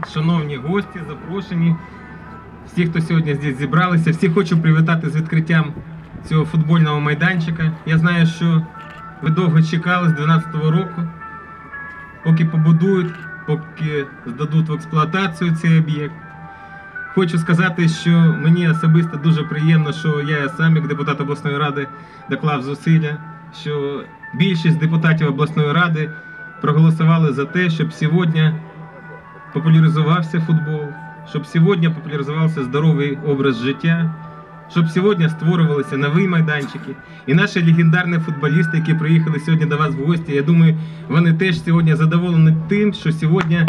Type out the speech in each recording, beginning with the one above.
шановні гості, запрошені, всі, хто сьогодні здесь зібралися, всі хочу привітати з відкриттям цього футбольного майданчика. Я знаю, що ви довго чекали з 2012 року, поки побудують, поки здадуть в експлуатацію цей об'єкт. Хочу сказати, що мені особисто дуже приємно, що я сам, як депутат обласної ради, доклав зусилля, що більшість депутатів обласної ради проголосували за те, щоб сьогодні популяризувався футбол, щоб сьогодні популяризувався здоровий образ життя, щоб сьогодні створювалися нові майданчики. І наші легендарні футболісти, які приїхали сьогодні до вас в гості, я думаю, вони теж сьогодні задоволені тим, що сьогодні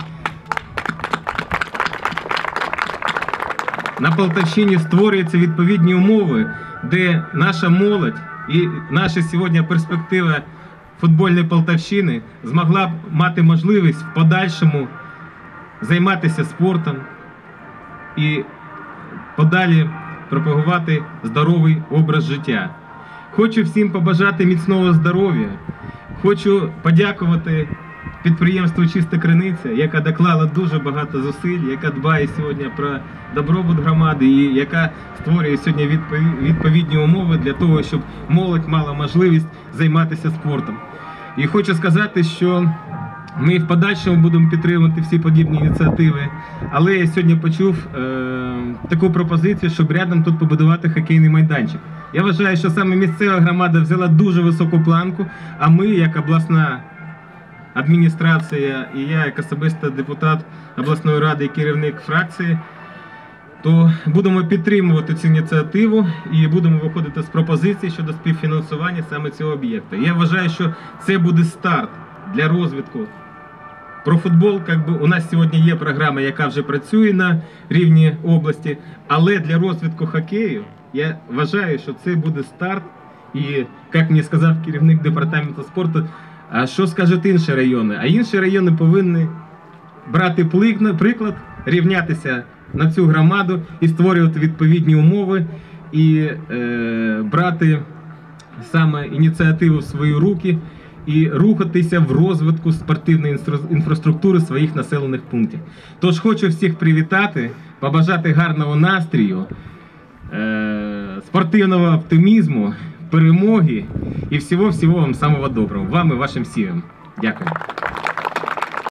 на Полтавщині створюються відповідні умови, де наша молодь і наша сьогодні перспектива футбольної Полтавщини змогла б мати можливість в подальшому займатися спортом і подалі пропагувати здоровий образ життя. Хочу всім побажати міцного здоров'я. Хочу подякувати підприємству «Чиста криниця», яка доклала дуже багато зусиль, яка дбає сьогодні про добробут громади і яка створює сьогодні відповідні умови для того, щоб молодь мала можливість займатися спортом. І хочу сказати, що ми в подальшому будемо підтримувати всі подібні ініціативи, але я сьогодні почув таку пропозицію, щоб рядом тут побудувати хокейний майданчик. Я вважаю, що саме місцева громада взяла дуже високу планку, а ми, як обласна адміністрація і я, як особисто депутат обласної ради і керівник фракції, то будемо підтримувати цю ініціативу і будемо виходити з пропозицій щодо співфінансування саме цього об'єкту. Я вважаю, що це буде старт для розвитку. Про футбол, у нас сьогодні є програма, яка вже працює на рівні області, але для розвитку хокею, я вважаю, що це буде старт. І, як мені сказав керівник департаменту спорту, а що скажуть інші райони? А інші райони повинні брати приклад, рівнятися на цю громаду і створювати відповідні умови, і брати саме ініціативу в свої руки, і рухатися в розвитку спортивної інфраструктури своїх населених пунктів. Тож хочу всіх привітати, побажати гарного настрою, спортивного оптимізму, перемоги і всього-всього вам самого доброго. Вам і вашим сім'ям. Дякую.